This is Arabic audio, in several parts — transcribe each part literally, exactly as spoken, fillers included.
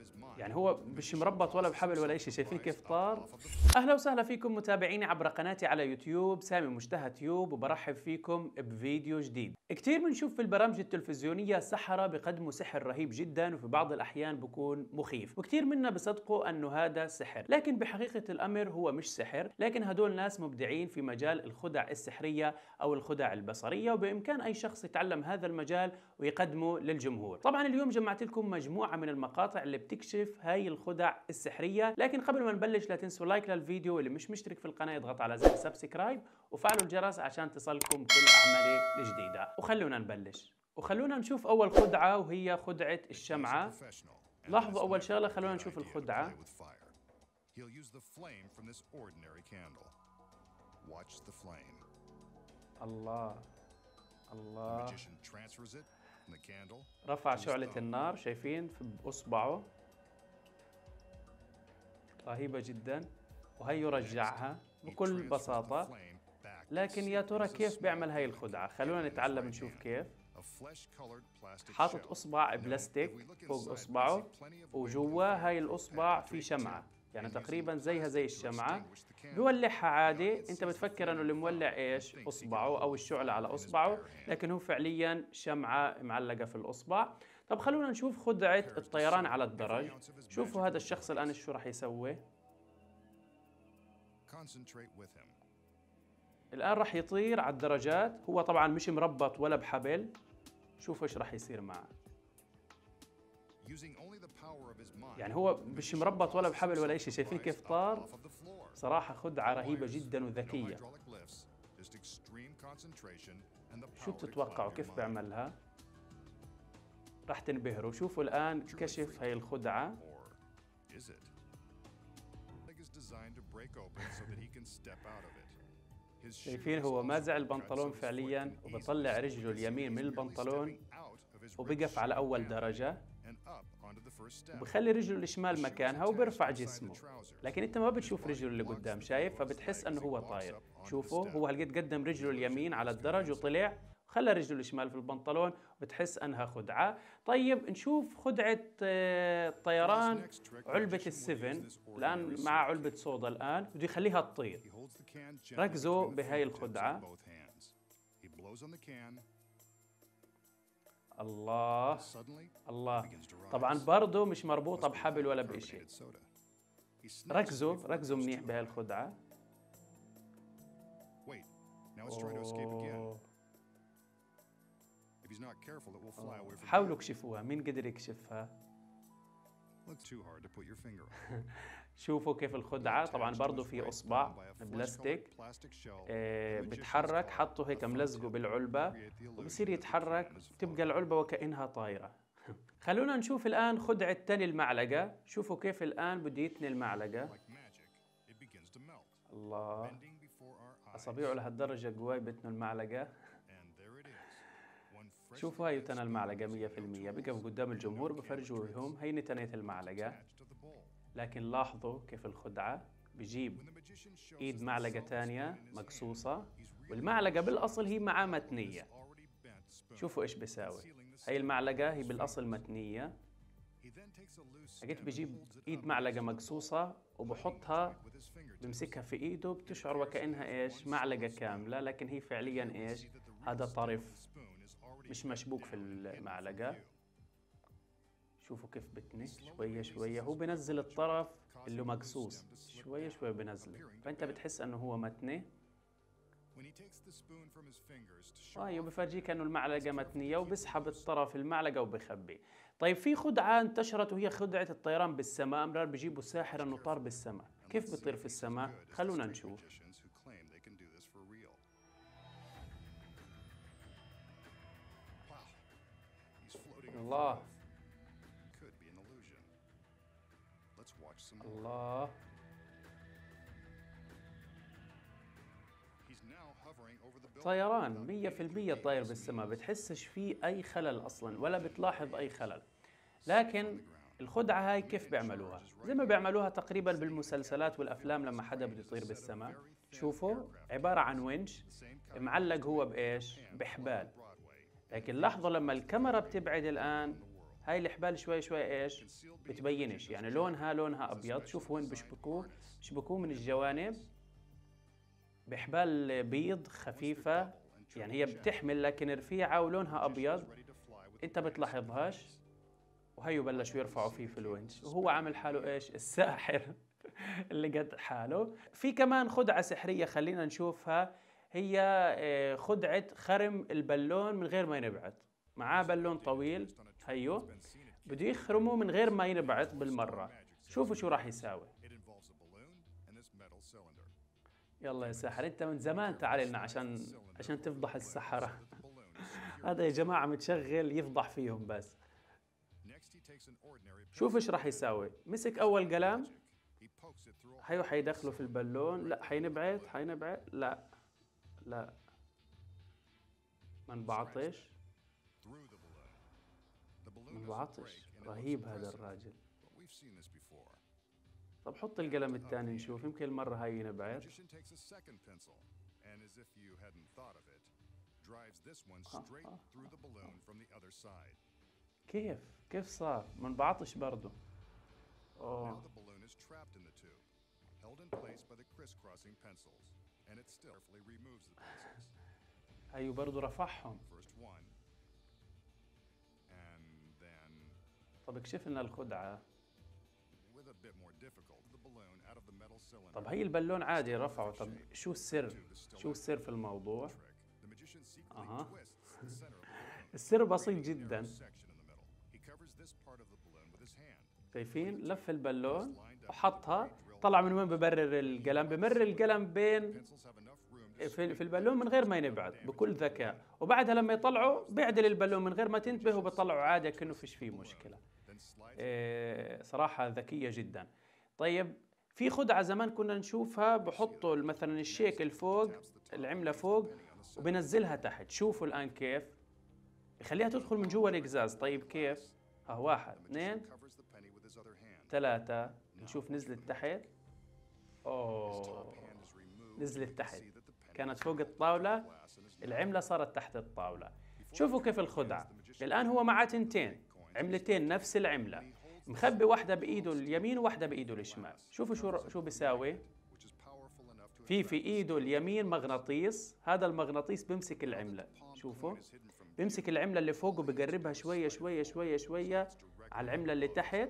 يعني هو مش مربط ولا بحبل ولا شيء، شايفين كيف طار؟ اهلا وسهلا فيكم متابعيني عبر قناتي على يوتيوب سامي مشتهى تيوب، وبرحب فيكم بفيديو جديد. كثير بنشوف في البرامج التلفزيونية سحرة بيقدموا سحر رهيب جدا، وفي بعض الاحيان بكون مخيف، وكثير منا بصدقوا انه هذا سحر، لكن بحقيقة الامر هو مش سحر، لكن هدول ناس مبدعين في مجال الخدع السحرية او الخدع البصرية، وبامكان اي شخص يتعلم هذا المجال ويقدمه للجمهور. طبعا اليوم جمعت لكم مجموعة من المقاطع اللي بتكشف هاي الخدع السحرية، لكن قبل ما نبلش لا تنسوا لايك للفيديو، واللي مش مشترك في القناة يضغط على زر سبسكرايب وفعلوا الجرس عشان تصلكم كل أعمالي الجديدة. وخلونا نبلش، وخلونا نشوف أول خدعة وهي خدعة الشمعة. لاحظوا أول شغلة، خلونا نشوف الخدعة. الله الله، رفع شعلة النار، شايفين بإصبعه، رهيبة جدا، وهي يرجعها بكل بساطة. لكن يا ترى كيف بيعمل هاي الخدعة؟ خلونا نتعلم نشوف كيف. حاطط إصبع بلاستيك فوق إصبعه، وجوا هاي الإصبع في شمعة، يعني تقريبا زيها زي الشمعة، بيولعها عادي. انت بتفكر انه اللي مولع ايش؟ اصبعه او الشعلة على اصبعه، لكن هو فعليا شمعة معلقة في الاصبع. طب خلونا نشوف خدعة الطيران على الدرج. شوفوا هذا الشخص الان شو راح يسوي. الان راح يطير على الدرجات، هو طبعا مش مربط ولا بحبل. شوفوا ايش راح يصير معه. يعني هو مش مربط ولا بحبل ولا شيء، شايفين كيف طار؟ صراحة خدعة رهيبة جدا وذكية. شو بتتوقعوا كيف بيعملها؟ راح تنبهروا. شوفوا الآن كشف هاي الخدعة. شايفين هو مازع البنطلون فعليا، وبطلع رجله اليمين من البنطلون وبقف على أول درجة، وبخلي رجله الشمال مكانها وبرفع جسمه، لكن انت ما بتشوف رجله اللي قدام، شايف؟ فبتحس انه هو طاير. شوفوا هو هالقد قدم رجله اليمين على الدرج وطلع، وخلى رجله الشمال في البنطلون، وبتحس انها خدعة. طيب نشوف خدعة الطيران، علبة السفن. الآن مع علبة صودا، الآن بده يخليها تطير. ركزوا بهاي الخدعة. الله الله، طبعا برضه مش مربوطة بحبل ولا بإشي. ركزوا ركزوا منيح بهاي الخدعة. أوه. حاولوا اكشفوها، مين قدر يكشفها؟ شوفوا كيف الخدعة، طبعا برضه في إصبع بلاستيك اه بتحرك، حطوا هيك ملزقه بالعلبة وبصير يتحرك، تبقى العلبة وكأنها طايرة. خلونا نشوف الآن خدعة تاني المعلقة. شوفوا كيف الآن بده يتني المعلقة. الله، أصابعه لهالدرجة قواي بتنوا المعلقة. شوفوا هاي تنى المعلقة مية في المية، بقف قدام الجمهور بفرجوهم هيني تنيت المعلقة. لكن لاحظوا كيف الخدعة، بجيب ايد معلقة تانية مقصوصة، والمعلقة بالاصل هي معاه متنية. شوفوا ايش بيساوي. هاي المعلقة هي بالاصل متنية، لقيت بجيب ايد معلقة مقصوصة وبحطها، بمسكها في ايده، بتشعر وكأنها ايش؟ معلقة كاملة، لكن هي فعليا ايش؟ هذا طرف مش مشبوك في المعلقة. شوفوا كيف بتني شوية شوية، هو بنزل الطرف اللي مقصوص شوية شوية بنزله، فأنت بتحس أنه هو متني. طيب بفرجيك أنه المعلقة متنية، وبسحب الطرف المعلقة وبخبي. طيب في خدعة انتشرت وهي خدعة الطيران بالسماء. أمرار بيجيبوا ساحر أنه طار بالسماء. كيف بيطير في السماء؟ خلونا نشوف. الله الله، طيران مية في المية طاير بالسماء، بتحسش فيه أي خلل أصلا، ولا بتلاحظ أي خلل. لكن الخدعة هاي كيف بيعملوها؟ زي ما بيعملوها تقريبا بالمسلسلات والأفلام لما حدا بده يطير بالسماء. شوفوا عبارة عن ونش معلق هو بإيش؟ بحبال. لكن لاحظوا لما الكاميرا بتبعد الآن، هاي الحبال شوي شوي ايش بتبينش، يعني لونها لونها ابيض. شوفوا وين بيشبكوه، بيشبكوه من الجوانب بحبال بيض خفيفة، يعني هي بتحمل لكن رفيعة ولونها ابيض، انت بتلاحظهاش. وهيو بلشوا يرفعوا فيه في الونش وهو عامل حاله ايش الساحر اللي قد حاله. في كمان خدعة سحرية خلينا نشوفها، هي آه، خدعة خرم البالون من غير ما ينبعث. معاه بالون طويل هيو، بده يخرمه من غير ما ينبعث بالمرة. شوفوا شو راح يساوي. يلا يا ساحر، انت من زمان تعال لنا عشان عشان تفضح السحرة. هذا يا جماعة متشغل يفضح فيهم بس. شوف ايش راح يساوي. مسك اول قلم، هيو حيدخله في البالون. لا حينبعث حينبعث لا لا ما انبعطش ما انبعطش. رهيب هذا الراجل. طب حط القلم الثاني نشوف، يمكن المرة هاي ينبعث. آه آه آه. كيف كيف صار ما انبعطش برضه؟ اوه هيو برضه رفعهم. طب اكشف لنا الخدعة. طب هي البالون عادي رفعه، طب شو السر؟ شو السر في الموضوع؟ اها السر بسيط جدا. شايفين لف البالون وحطها، طلع من وين ببرر القلم؟ بمرر القلم بين في في البالون من غير ما ينبعث بكل ذكاء، وبعدها لما يطلعوا بيعدل البالون من غير ما تنتبه وبيطلعوا عادي كأنه فيش فيه مشكلة. إيه صراحة ذكية جدا. طيب في خدعة زمان كنا نشوفها، بحطوا مثلا الشيك فوق، العملة فوق وبنزلها تحت. شوفوا الآن كيف يخليها تدخل من جوا الإقزاز. طيب كيف؟ ها واحد اثنين ثلاثة، نشوف نزلت تحت. أوه نزلت تحت، كانت فوق الطاولة، العملة صارت تحت الطاولة. شوفوا كيف الخدعة. الآن هو معاه تنتين عملتين نفس العملة، مخبي واحدة بإيده اليمين وواحدة بإيده الشمال. شوفوا شو شو بيساوي. في في إيده اليمين مغناطيس، هذا المغناطيس بيمسك العملة. شوفوا بيمسك العملة اللي فوق وبقربها شوية شوية شوية شوية على العملة اللي تحت.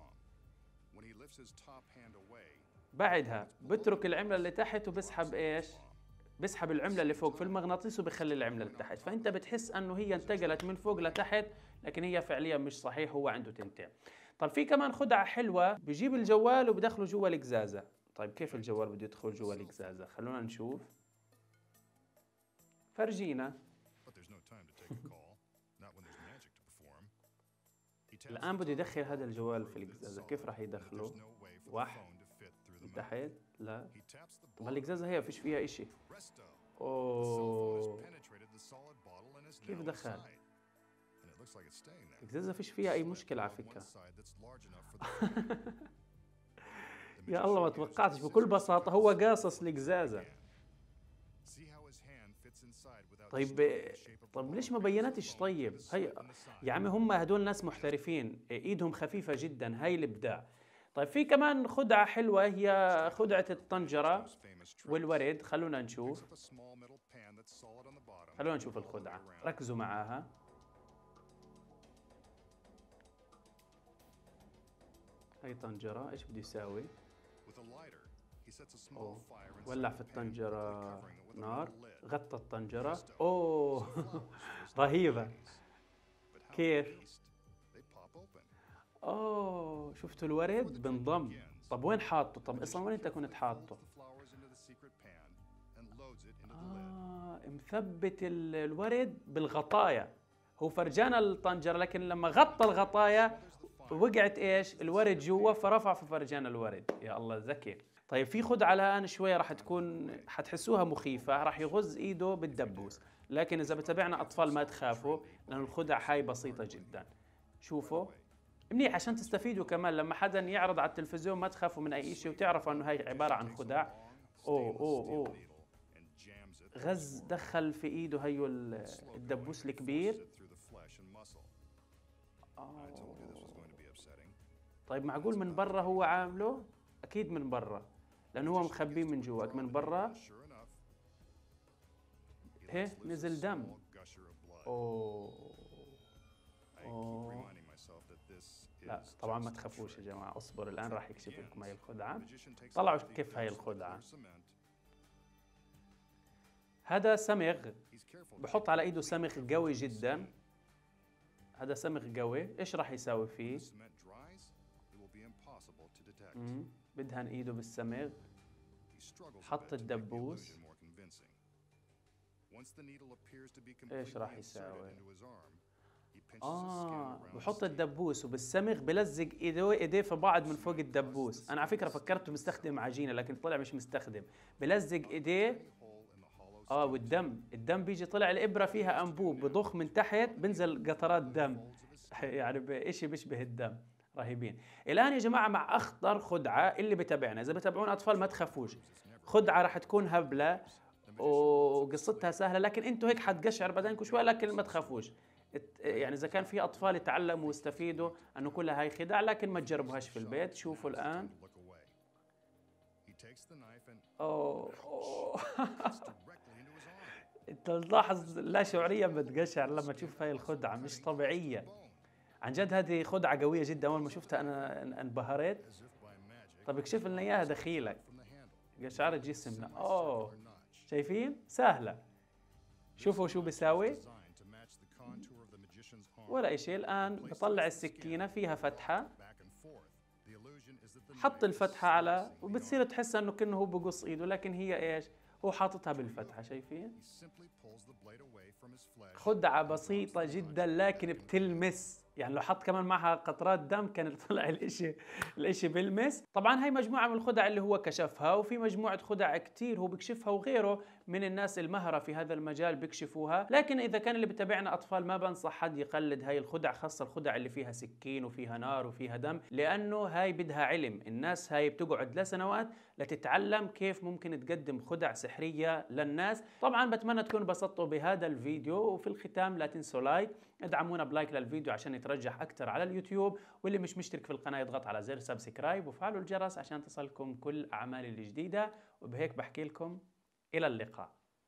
بعدها بترك العملة اللي تحت وبسحب ايش؟ بسحب العملة اللي فوق في المغناطيس وبخلي العملة اللي تحت، فانت بتحس انه هي انتقلت من فوق لتحت، لكن هي فعليا مش صحيح، هو عنده تنتين. طب في كمان خدعة حلوة، بجيب الجوال وبدخله جوا القزازة. طيب كيف الجوال بده يدخل جوا القزازة؟ خلونا نشوف. فرجينا. الآن بده يدخل هذا الجوال في القزازة، كيف راح يدخله؟ واحد من تحت؟ لا. طب هالقزازة هي فيش فيها إشي. أوه كيف دخل؟ القزازة فيش فيها أي مشكلة على فكرة. يا الله ما توقعتش، بكل بساطة هو قاصص القزازة. طيب طب ليش ما بينتش؟ طيب هي يا عمي هم هدول ناس محترفين، ايدهم خفيفة جدا، هاي الابداع. طيب في كمان خدعة حلوة، هي خدعة الطنجرة والورد. خلونا نشوف خلونا نشوف الخدعة، ركزوا معاها. هاي طنجرة، ايش بده يساوي؟ أوه. ولع في الطنجرة نار، غطى الطنجرة. اوه رهيبة. كيف؟ اوه شفتوا الورد بنضم. طب وين حاطه؟ طب اصلا وين انت كنت حاطه؟ آه مثبت الورد بالغطايا. هو فرجانا الطنجرة، لكن لما غطى الغطايا وقعت ايش؟ الورد جوا، فرفع في فرجانا الورد. يا الله ذكي. طيب في خدعة الآن شوية راح تكون حتحسوها مخيفة، راح يغز ايده بالدبوس، لكن اذا بتابعنا اطفال ما تخافوا، لأن الخدع هاي بسيطة جدا. شوفوا منيح عشان تستفيدوا كمان، لما حدا يعرض على التلفزيون ما تخافوا من اي شيء وتعرفوا انه هاي عبارة عن خدع. اوه اوه اوه غز دخل في ايده هيو الدبوس الكبير. أوه. طيب معقول من برا هو عامله؟ اكيد من برا، لانه هو مخبيه من جواك من برا. هي نزل دم. اوه اوه. لا طبعا ما تخافوش يا جماعة، اصبر الان راح يكشف لكم هاي الخدعة. طلعوا كيف هاي الخدعة. هذا سمغ، بحط على ايده سمغ قوي جدا. هذا سمغ قوي، ايش راح يساوي فيه؟ امم بدهن ايده بالسمغ. حط الدبوس. ايش راح يساوي؟ اه بحط الدبوس وبالسمغ بلزق ايده ايديه في بعض من فوق الدبوس. انا على فكره فكرته مستخدم عجينه لكن طلع مش مستخدم. بلزق ايديه. اه والدم، الدم بيجي طلع الابره فيها انبوب بضخ من تحت بنزل قطرات دم. يعني اشي بيشبه الدم. رهيبين. الان يا جماعه مع اخطر خدعه اللي بتابعنا، اذا بتابعونا اطفال ما تخافوش، خدعه راح تكون هبله وقصتها سهله، لكن انتم هيك حتقشعر بدنكم شوي، لكن ما تخافوش. يعني اذا كان في اطفال يتعلموا ويستفيدوا انه كلها هاي خدع، لكن ما تجربوهاش في البيت. شوفوا الان. اوه, أوه. انت تلاحظ لا شعوريا بتقشعر لما تشوف هاي الخدعه، مش طبيعيه. عن جد هذه خدعه قويه جدا، اول ما شفتها انا انبهرت. طب اكشف لنا اياها دخيلك. قشعرة جسمنا. اوه شايفين؟ سهله. شوفوا شو بيساوي. ولا إشي. الآن بطلع السكينة فيها فتحة، حط الفتحة على وبتصير تحس إنه كأنه هو بقص إيده، لكن هي إيش؟ هو حاططها بالفتحة. شايفين؟ خدعة بسيطة جدا لكن بتلمس. يعني لو حط كمان معها قطرات دم كان طلع الاشي الاشي بلمس. طبعا هاي مجموعة من الخدع اللي هو كشفها، وفي مجموعة خدع كتير هو بكشفها وغيره من الناس المهرة في هذا المجال بيكشفوها. لكن اذا كان اللي بتابعنا اطفال ما بنصح حد يقلد هاي الخدع، خاصة الخدع اللي فيها سكين وفيها نار وفيها دم، لانه هاي بدها علم. الناس هاي بتقعد لسنوات لتتعلم كيف ممكن تقدم خدع سحرية للناس. طبعا بتمنى تكونوا انبسطتوا بهذا الفيديو، وفي الختام لا تنسوا لايك، ادعمونا بلايك للفيديو عشان يترجح اكثر على اليوتيوب، واللي مش مشترك في القناة يضغط على زر سبسكرايب وفعلوا الجرس عشان تصلكم كل اعمالي الجديدة. وبهيك بحكي لكم الى اللقاء.